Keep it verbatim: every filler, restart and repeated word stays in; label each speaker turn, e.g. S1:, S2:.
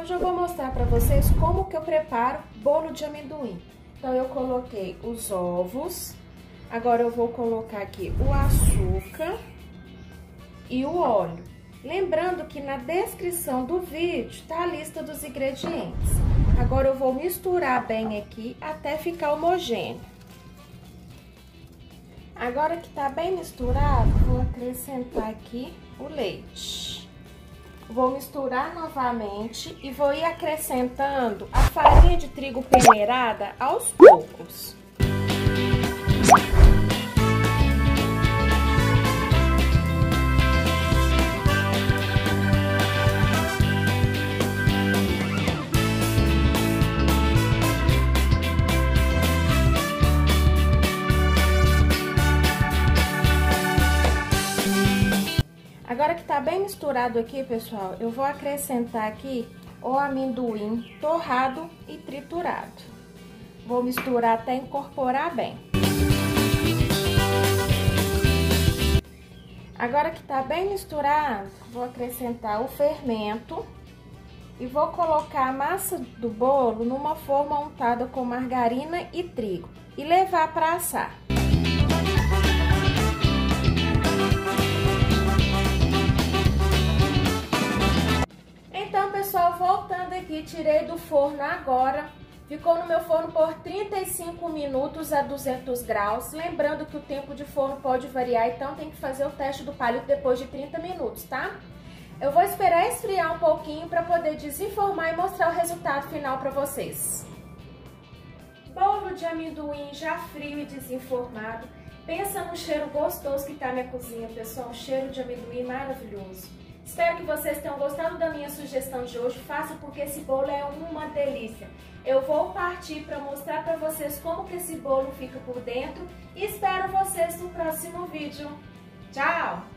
S1: Hoje eu vou mostrar para vocês como que eu preparo bolo de amendoim. Então, eu coloquei os ovos, agora eu vou colocar aqui o açúcar e o óleo. Lembrando que na descrição do vídeo tá a lista dos ingredientes. Agora eu vou misturar bem aqui até ficar homogêneo. Agora que tá bem misturado, vou acrescentar aqui o leite. Vou misturar novamente e vou ir acrescentando a farinha de trigo peneirada aos poucos. Agora que tá bem misturado aqui, pessoal, eu vou acrescentar aqui o amendoim torrado e triturado. Vou misturar até incorporar bem. Agora que tá bem misturado, vou acrescentar o fermento e vou colocar a massa do bolo numa forma untada com margarina e trigo e levar para assar. Então, pessoal, voltando aqui, tirei do forno agora, ficou no meu forno por trinta e cinco minutos a duzentos graus, lembrando que o tempo de forno pode variar, então tem que fazer o teste do palito depois de trinta minutos, tá? Eu vou esperar esfriar um pouquinho para poder desenformar e mostrar o resultado final para vocês. Bolo de amendoim já frio e desenformado. Pensa no cheiro gostoso que tá minha cozinha, pessoal, um cheiro de amendoim maravilhoso. Espero que vocês tenham gostado da minha sugestão de hoje. Faça porque esse bolo é uma delícia. Eu vou partir para mostrar para vocês como que esse bolo fica por dentro e espero vocês no próximo vídeo. Tchau!